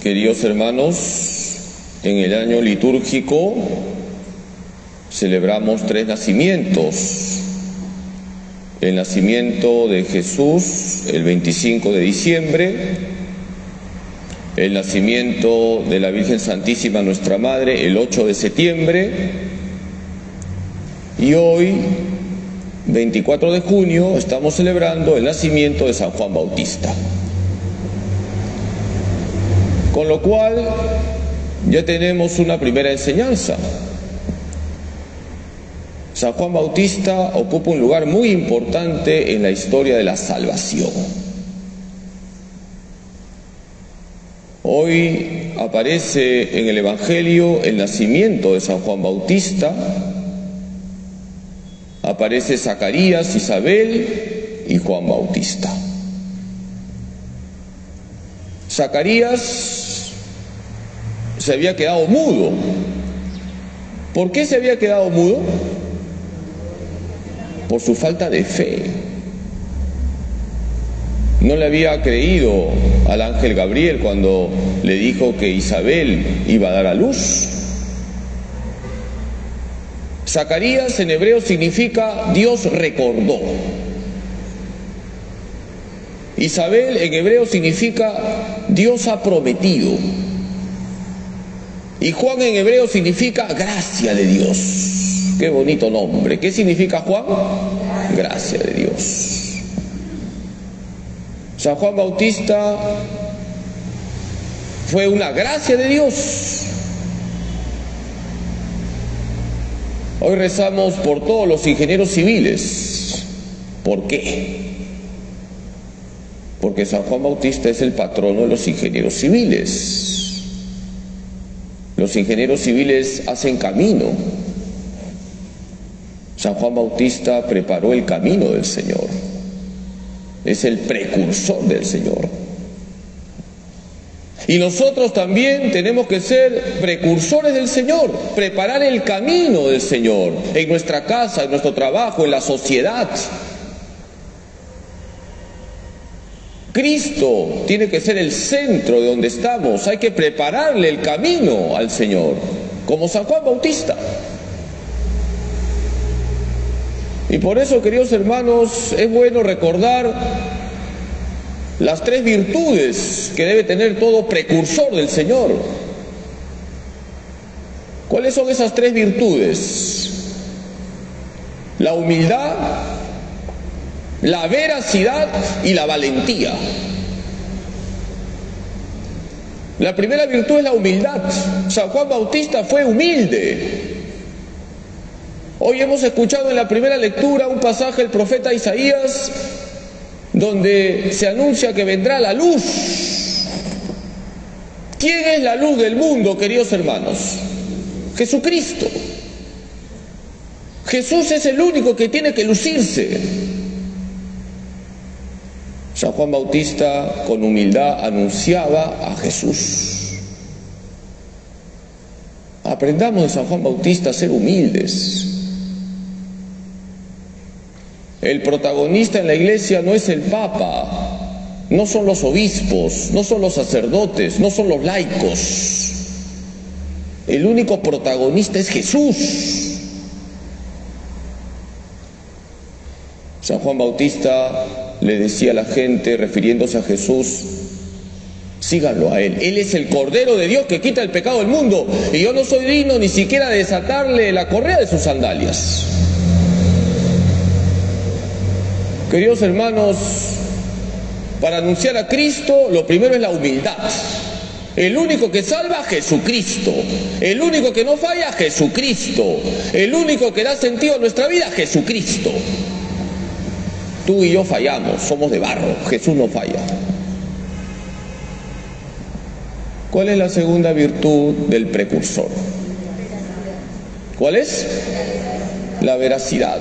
Queridos hermanos, en el año litúrgico celebramos 3 nacimientos. El nacimiento de Jesús el 25 de diciembre, el nacimiento de la Virgen Santísima Nuestra Madre el 8 de septiembre y hoy, 24 de junio, estamos celebrando el nacimiento de San Juan Bautista. Con lo cual ya tenemos una primera enseñanza. San Juan Bautista ocupa un lugar muy importante en la historia de la salvación. Hoy aparece en el Evangelio el nacimiento de San Juan Bautista, aparece Zacarías, Isabel y Juan Bautista. Zacarías se había quedado mudo. ¿Por qué se había quedado mudo? Por su falta de fe. No le había creído al ángel Gabriel cuando le dijo que Isabel iba a dar a luz. Zacarías en hebreo significa Dios recordó. Isabel en hebreo significa Dios ha prometido. Y Juan en hebreo significa gracia de Dios. Qué bonito nombre. ¿Qué significa Juan? Gracia de Dios. San Juan Bautista fue una gracia de Dios. Hoy rezamos por todos los ingenieros civiles. ¿Por qué? Porque San Juan Bautista es el patrono de los ingenieros civiles. Los ingenieros civiles hacen camino. San Juan Bautista preparó el camino del Señor. Es el precursor del Señor. Y nosotros también tenemos que ser precursores del Señor, preparar el camino del Señor en nuestra casa, en nuestro trabajo, en la sociedad. Cristo tiene que ser el centro de donde estamos. Hay que prepararle el camino al Señor, como San Juan Bautista. Y por eso, queridos hermanos, es bueno recordar las 3 virtudes que debe tener todo precursor del Señor. ¿Cuáles son esas 3 virtudes? La humildad, la veracidad y la valentía. La primera virtud es la humildad. San Juan Bautista fue humilde. Hoy hemos escuchado en la primera lectura un pasaje del profeta Isaías donde se anuncia que vendrá la luz. ¿Quién es la luz del mundo, queridos hermanos? Jesucristo. Jesús es el único que tiene que lucirse. San Juan Bautista con humildad anunciaba a Jesús. Aprendamos de San Juan Bautista a ser humildes. El protagonista en la iglesia no es el Papa, no son los obispos, no son los sacerdotes, no son los laicos. El único protagonista es Jesús. San Juan Bautista le decía a la gente, refiriéndose a Jesús, síganlo a Él. Él es el Cordero de Dios que quita el pecado del mundo. Y yo no soy digno ni siquiera de desatarle la correa de sus sandalias. Queridos hermanos, para anunciar a Cristo, lo primero es la humildad. El único que salva, Jesucristo. El único que no falla, Jesucristo. El único que da sentido a nuestra vida, Jesucristo. Tú y yo fallamos, somos de barro, Jesús no falla. ¿Cuál es la segunda virtud del precursor? ¿Cuál es? La veracidad.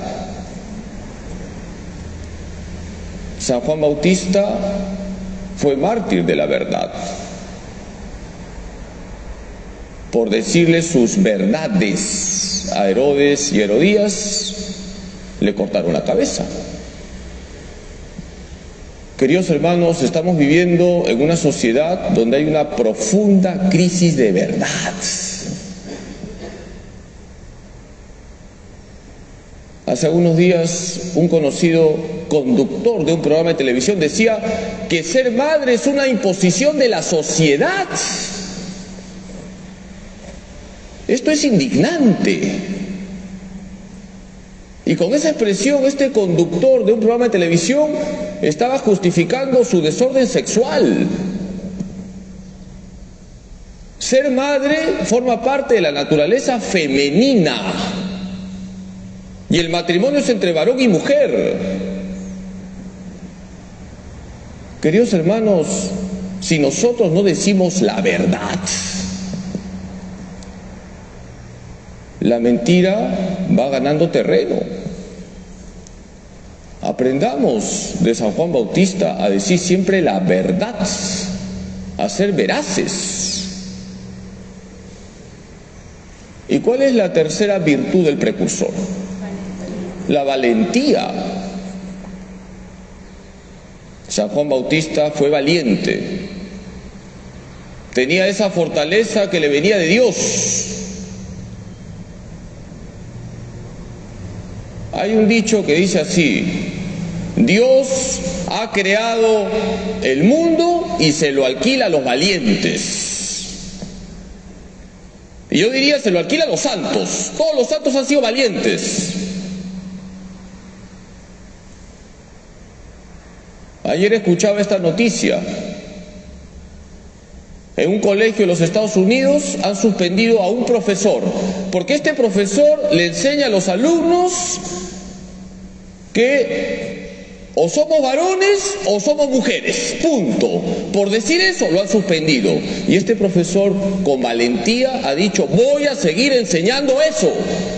San Juan Bautista fue mártir de la verdad. Por decirle sus verdades a Herodes y Herodías, le cortaron la cabeza. Queridos hermanos, estamos viviendo en una sociedad donde hay una profunda crisis de verdad. Hace algunos días un conocido conductor de un programa de televisión decía que ser madre es una imposición de la sociedad. Esto es indignante. Y con esa expresión este conductor de un programa de televisión estaba justificando su desorden sexual. Ser madre forma parte de la naturaleza femenina. Y el matrimonio es entre varón y mujer. Queridos hermanos, si nosotros no decimos la verdad, la mentira va ganando terreno. Aprendamos de San Juan Bautista a decir siempre la verdad, a ser veraces. ¿Y cuál es la tercera virtud del precursor? La valentía. San Juan Bautista fue valiente. Tenía esa fortaleza que le venía de Dios. Hay un dicho que dice así: Dios ha creado el mundo y se lo alquila a los valientes. Y yo diría, se lo alquila a los santos. Todos los santos han sido valientes. Ayer escuchaba esta noticia. En un colegio de los Estados Unidos han suspendido a un profesor, porque este profesor le enseña a los alumnos que o somos varones o somos mujeres, punto. Por decir eso lo han suspendido. Y este profesor con valentía ha dicho: voy a seguir enseñando eso.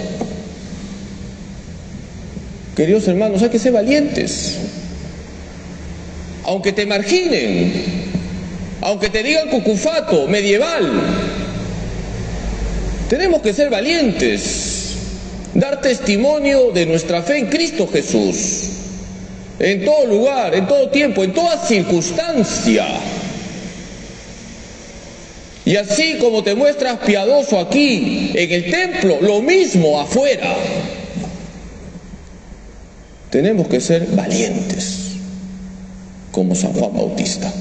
Queridos hermanos, hay que ser valientes. Aunque te marginen, aunque te digan cucufato, medieval, tenemos que ser valientes, dar testimonio de nuestra fe en Cristo Jesús, en todo lugar, en todo tiempo, en toda circunstancia. Y así como te muestras piadoso aquí en el templo, lo mismo afuera. Tenemos que ser valientes, como San Juan Bautista.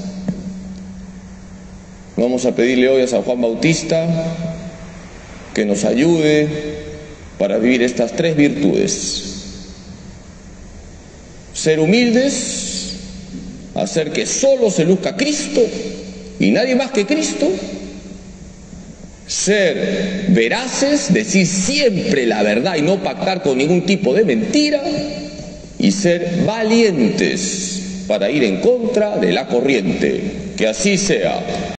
Vamos a pedirle hoy a San Juan Bautista que nos ayude para vivir estas tres virtudes: ser humildes, hacer que solo se luzca Cristo y nadie más que Cristo; ser veraces, decir siempre la verdad y no pactar con ningún tipo de mentira; y ser valientes para ir en contra de la corriente. Que así sea.